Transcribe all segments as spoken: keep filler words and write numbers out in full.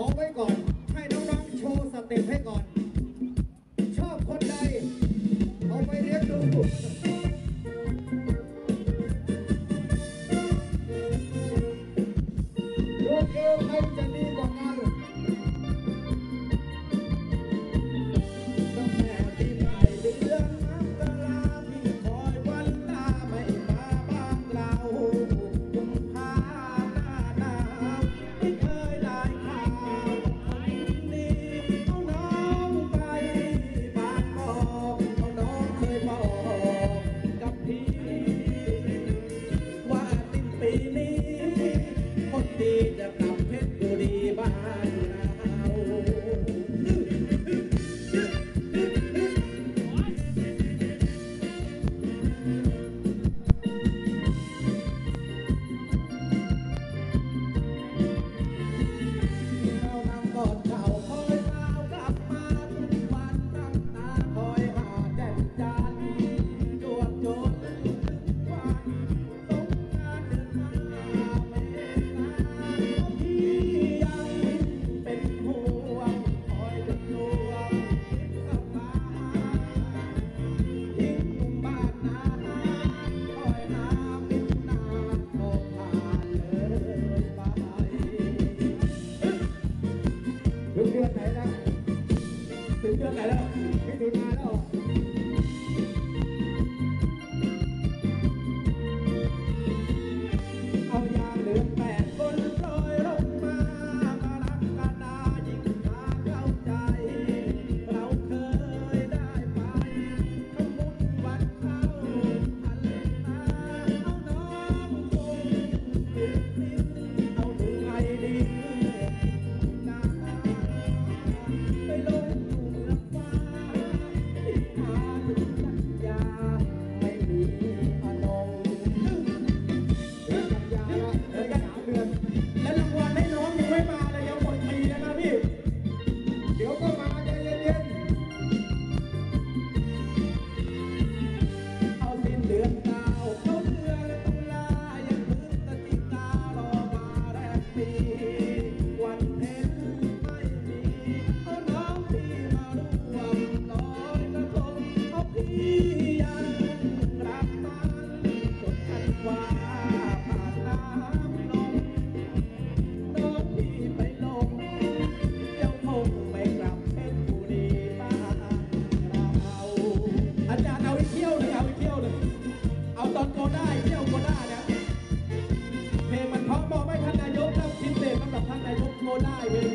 อไว้ก่อนให้น้องๆโชว์สเต็ปให้ก่อนชอบคนใดเอาไปเลี้ยงดูลูกเอวใครจะดีกว่ากันต้องแม่ที่ไม่เดือนน้ำตาลาพี่คอยวันตาไม่มาบ้านเรากุมภาหน้าหนาวไม่เคยได้ข่าวคนนี้เอาน้องไปบ้านบอกเอาน้องเคยบอกกับพี่ว่าสิ้นปีนี้คนดีจะกลับเพชรบุรีบ้านเราเรานำกอดเข่าคอยเท้ากลับมาทุกวันตั้งตาคอยหาแดนจันทร์จวบจนทุกวันสงกรานต์เดือนห้าเมษาพี่ยังเป็นห่วงคอยจนลวงคิดสบายทิ้งหนุ่มบ้านนาคอยหามิตรนานโทรผ่านเลยไป ถึงเดือนไหนแล้วถึงเดือนไหนแล้วมิถุนาแล้วเอายามเดือนแปดคนลอยลงมามารักกันดายิ่งตาเข้าใจเราเคยได้ไปขมุนวันเข้าพันนาเอาน้องคงติดลิ้นเอาดูไงดีนะไปลงอยู่เมืองฟ้าที่หาถึงสัญญาไม่มีอนงถึงสัญญาแล้วเหลือแค่สามเดือนแล้วรางวัลให้น้องยังไม่มาเลยยังหมดปีแล้วนะพี่เดี๋ยวก็มาใจเย็นๆเอาสิ้นเดือนเก้าเข้าเดือนตุลายังพฤศจิการอมาแรกปีวันเพ็ญไม่มีเอาน้องพี่มาร่วมลอยกระทงเอาพี่ยังรักมันจนทันว่าผ่านน้ำลงน้องพี่ไปลงเจ้าคงไม่กลับเพชรบุรีบ้านเราอาจารย์เอาอีกเที่ยวเลยเอาอีกเที่ยวเลยเอาตอนโกได้เที่ยวโกได้นะเพลงมันเพราะบอกไม่ท่านนายกต้องพิเศษสำหรับท่านนายกโกได้เพลง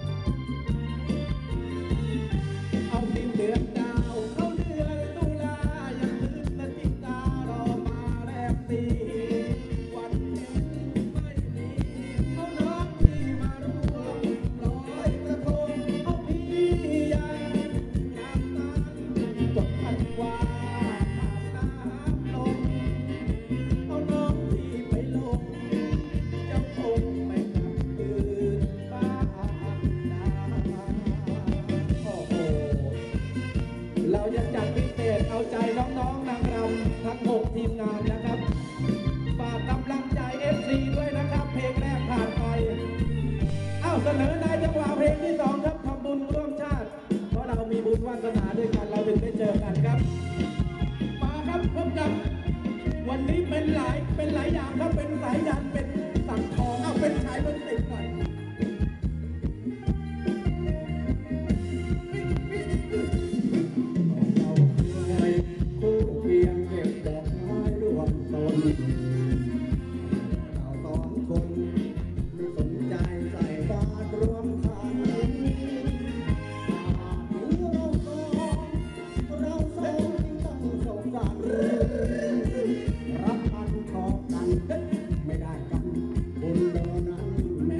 เอาสิ้นเดือนดาวเข้าเดือนตุลายังพฤศจิการอมาแรมปีวันเพ็ญไม่มีเอาน้องพี่มาร่วมลอยกระทงเอาพี่ยังน้ำตาลจดพันวาผ่านน้ำลงเอาน้องพี่ไปลงเจ้าคงไม่กลับคืนบ้านนาโอ้โห เราจะจัดพิเศษเอาใจน้องๆนางรำทั้งหกทีมงานนะครับฝากกำลังใจ เอฟ ซี ด้วยนะครับเพลงแรกผ่านไปเอ้าเสนอในจังหวะเพลงที่สองครับทำบุญร่วมชาติเพราะเรามีบุญวาสนาด้วยกันเราถึงได้เจอกันครับมาครับพบกับวันนี้เป็นหลายเป็นหลายอย่างครับเป็นสายยันเป็นสังทองเอาเป็นสายเป็นติดหน่อยเราเคยคู่เคียงเก็บดอกไม้ร่วมต้นเราสองคนไม่สนใจใส่บาตรรวมกันเราสองเราสองที่ต้องเข้ากันรักกันชอบกันไม่ได้กันบุญเดินนั้นไม่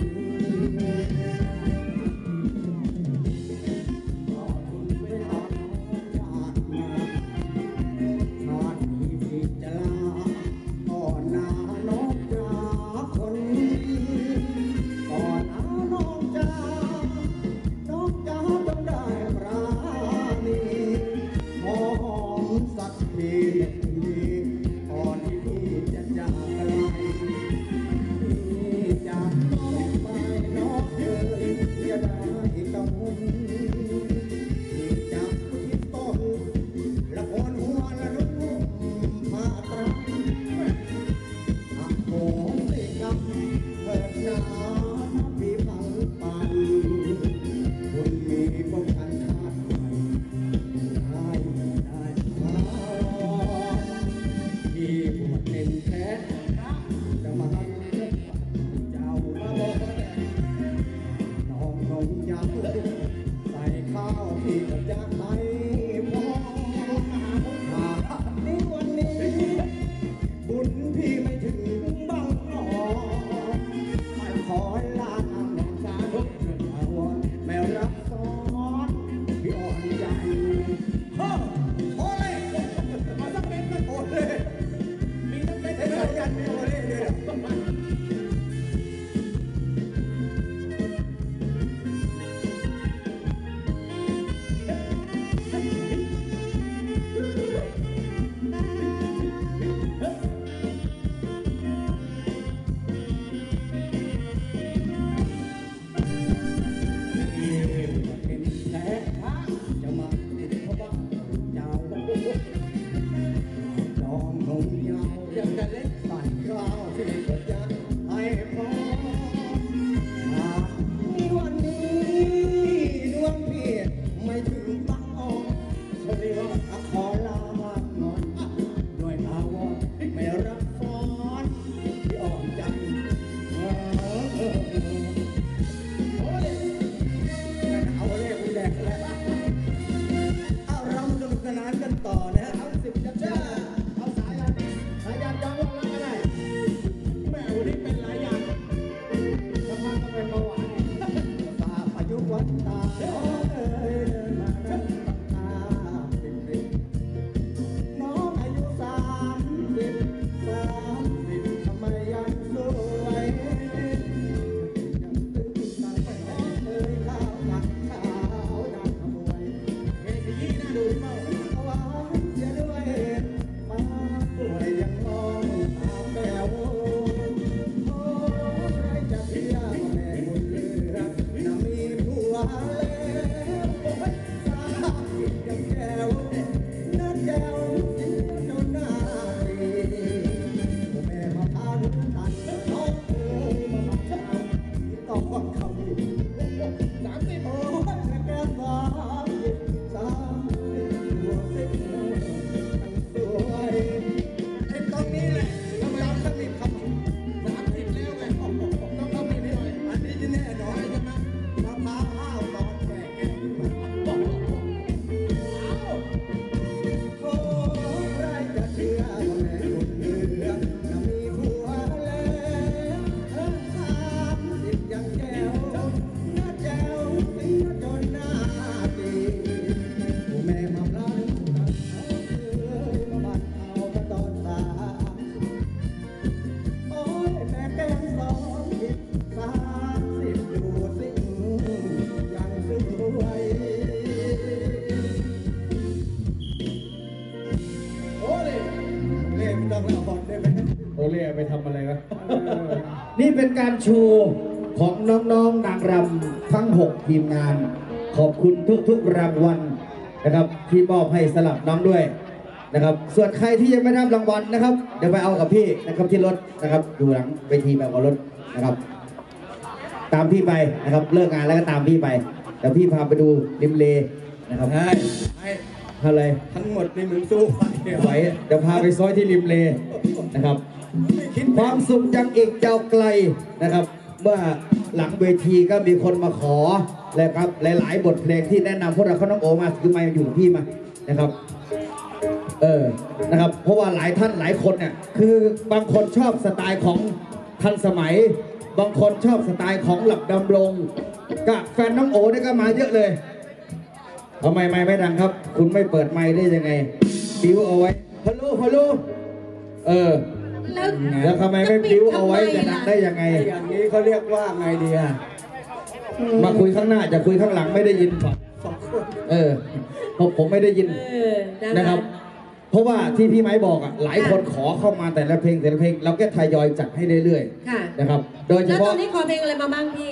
เป็นการโชว์ของน้องๆนางรำทั้งหกทีมงานขอบคุณทุกๆรางวัลนะครับที่มอบให้สลับน้องด้วยนะครับส่วนใครที่ยังไม่ได้รับรางวัลนะครับเดี๋ยวไปเอากับพี่นะครับที่รถนะครับอยู่หลังเวทีแบบกับรถนะครับตามพี่ไปนะครับเลิกงานแล้วก็ตามพี่ไปเดี๋ยวพี่พาไปดูริมเลนะครับใช่อะไรทั้งหมดนี่มึงสู้ไหวเดี๋ยวพาไปซอยที่ริมเลนะครับความสุขยังอีกยาวไกลนะครับเมื่อหลังเวทีก็มีคนมาขอแล้วครับหลายๆบทเพลงที่แนะนำพวกเราเขาน้องโอมาคือมาอยู่กับพี่มานะครับเออนะครับเพราะว่าหลายท่านหลายคนเนี่ยคือบางคนชอบสไตล์ของทันสมัยบางคนชอบสไตล์ของหลับดำรงกับแฟนน้องโอเนี่ยก็มาเยอะเลยทำไมไม่ไม่ดังครับคุณไม่เปิดไมค์ได้ยังไงบิ้วเอาไว้ฮัลโหลฮัลโหลเออแล้วทำไมไม่บิ้วเอาไว้จะดังได้ยังไงอย่างนี้เขาเรียกว่าไงดีอะมาคุยข้างหน้าจะคุยข้างหลังไม่ได้ยินสองคนเออผมผมไม่ได้ยินนะครับเพราะว่าที่พี่ไม้บอกอ่ะหลายคนขอเข้ามาแต่ละเพลงแต่ละเพลงเราก็ทยอยจัดให้เรื่อยๆนะครับโดยเฉพาะแล้วตอนนี้ขอเพลงอะไรมาบ้างพี่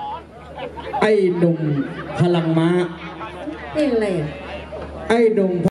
ไอ้หนุ่มพลังม้าเพลงอะไรอ่ะไอ้หนุ่ม